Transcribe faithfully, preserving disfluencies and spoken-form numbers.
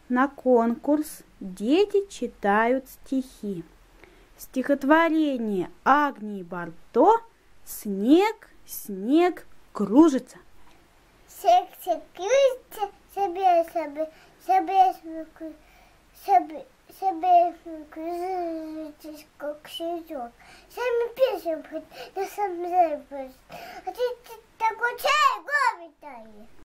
на конкурс дети читают стихи. Стихотворение Агнии Барто «Снег, снег кружится». Снег, снег кружится, собирай, собирай, собирай, собирай, собирай, кружитесь, как снежок. Сами песни хоть, на самом деле, а ты такой чай, горло.